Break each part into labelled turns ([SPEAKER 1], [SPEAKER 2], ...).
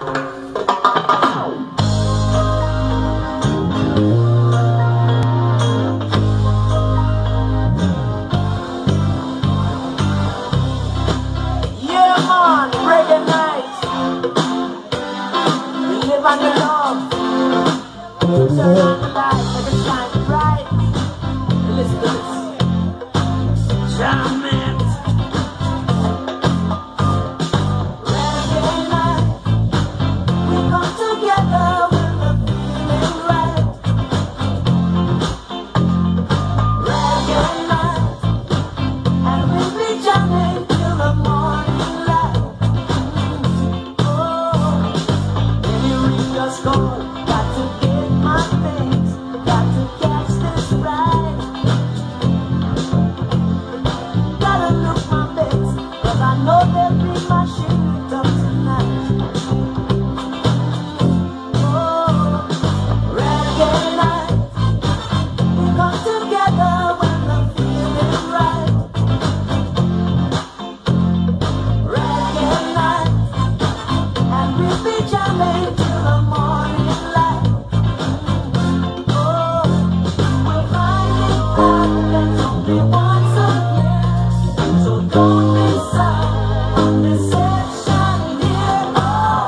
[SPEAKER 1] Turn on the light, let it shine bright. Listen to this. Jamming. Reggae night. We come together when the feeling right. Reggae night. And we'll be jamming till the morning light. Oh, when you reach your score, got to get my things, got to catch this ride. Gotta look my best, 'cause I know they'll be my shit up tonight. Oh, reggae night. We come together when the feeling's right. Reggae night. And we'll be jamming till the morning light. Oh, we'll find it out, there's only once again. So don't miss out on this session here. Oh,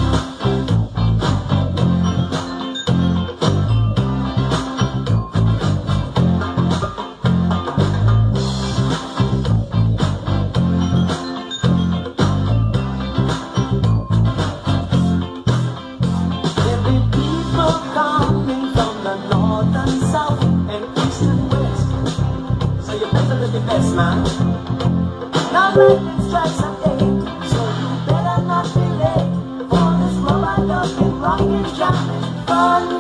[SPEAKER 1] there'll be people coming from the north and south and east and west. So you better do the best, man. Now lightning strikes at 8, so you better not be late for this rubber ducking, rocking, jamming fun.